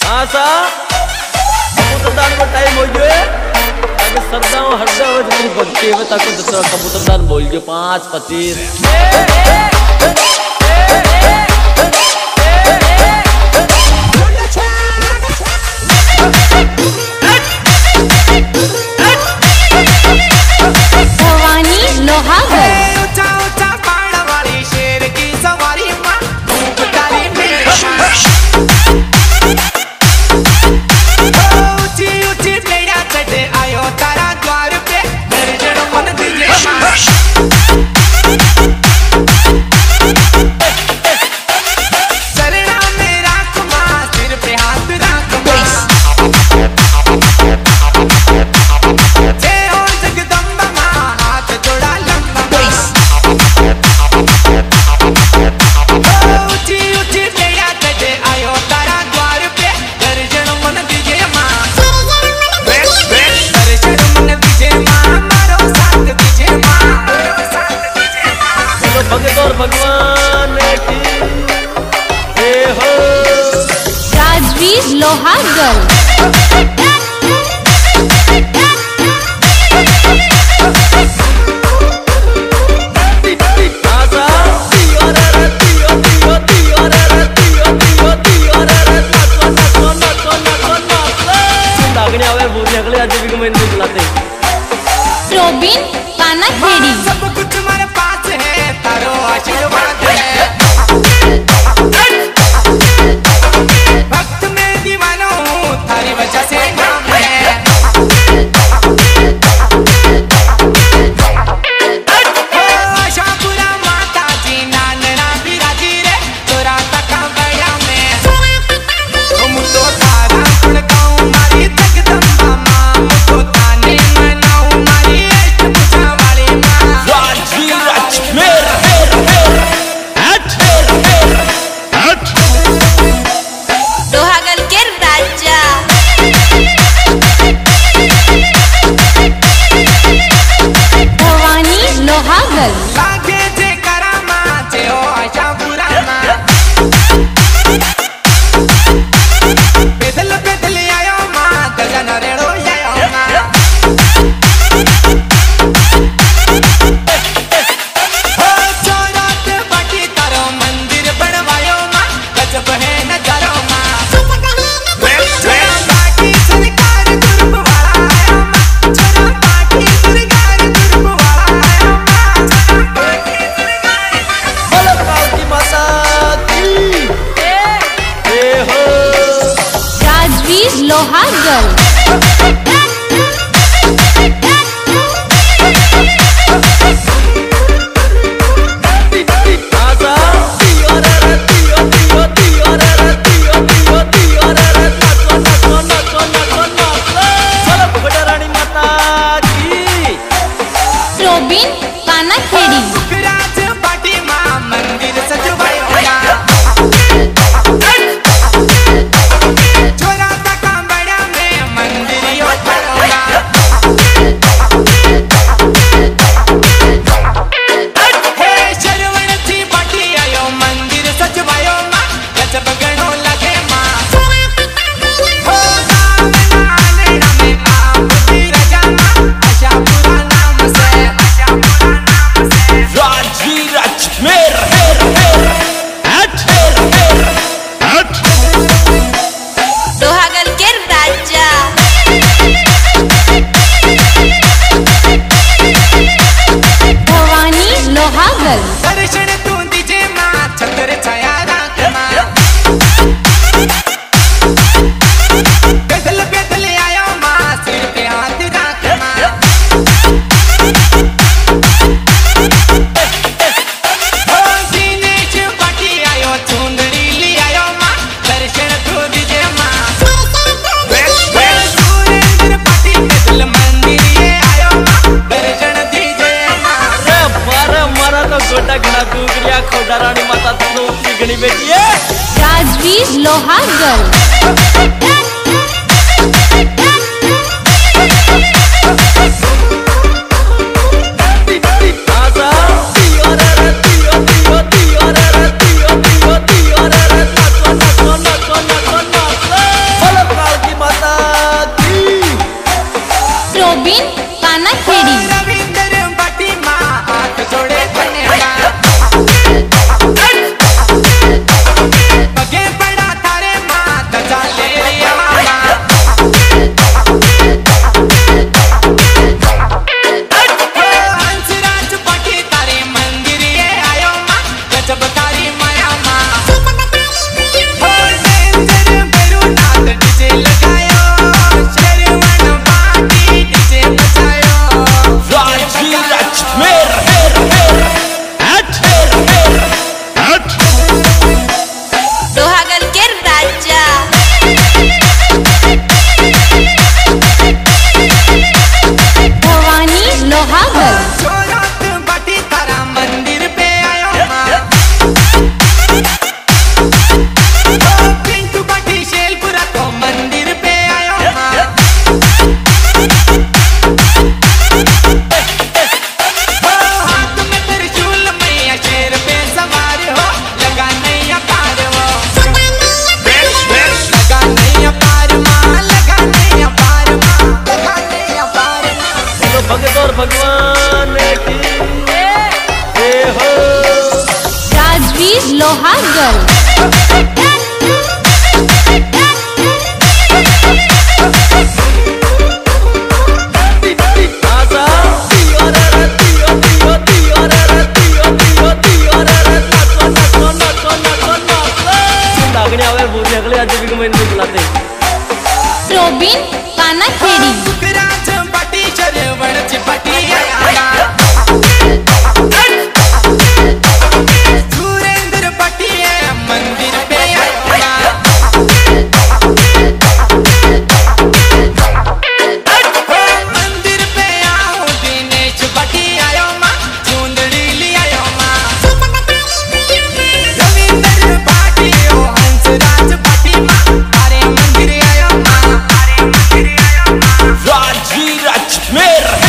आशा कबूतरदान को टाइम हो गए ताकि सरदा हो हरदा हो मेरी बच्चे में ताकि दूसरा कबूतरदान बोल गए 5-25 भगवान की जय हो। राजवीर लोहागल रोबिन पानाखेड़ी सब कुछ हमारे पास है तारो आशीर्वाद है भक्त में दीवाना हूँ थारी वजह से नाम है आशापुरा माता जी नानना बिराजी रे तोरा तका बड़ा में तुम तो तारा गुण गाऊं मारी जगदम्बा मां मुझको ताने मनाऊं मारी अष्टभुजा वाली मां लोहागल के राजा भवानी लोहागल लागे जे करामा जे ओ आशापुरा मां बेदल बेदल आयो मां गजन रेड़ो आयो मां हो चौरात बाटी तारो मंदिर बनवायो मां गजब है नजारो मां बाटी सरकार गुरु वाला आयो मां छोरा बाटी सरकार गुरु वाला आयो मां छोरा बाटी सरकार बोलो काली माता की जय हो। राजवीर लोहागल रोबिन पानाखेड़ी राज बाटी मां मंदिर सजवायो छोरा तका बड़ा में मंदिर यो बड़ा हे शरवण थी बाटी आयो मंदिर सजवायो मां गजब गणो लगे मां हो नाम में आपकी रजा मां आशापुरा नाम से लोहागल के राजा भवानी लोहागल दर्शन तू दीजे मां छतर छाया राख मां बेदल बेदल आयो मां सिर पे हाथ राख मां हो दिनेश बाटी आयो चुंदड़ी ली आयो मां दर्शन तू दीजे मां सुरेंद्र बाटी बेदल मंदिर ये आयो मां दर्शन दीजे मां मारा तो गोटा घड़ा दूगरिया खोटा रानी माता तो पिघनी बेटी है। राजवीर लोहागल आशा आवे पूरी अगले आदमी को मैंने बुलाते रोबिन पाना खेड़ी सुखराज पाटी शरवण चिपटी सुरेंद्र पाटी मंदिर पे मंदिर पे आओ दिनेश पाटी आयो माँ चुंदड़ी ले आयो माँ रविंद्र पाटी ओ हंसराज पाटी माँ अरे मंदिर आयो माँ अरे मंदिर आयो माँ राजवीर अजमेर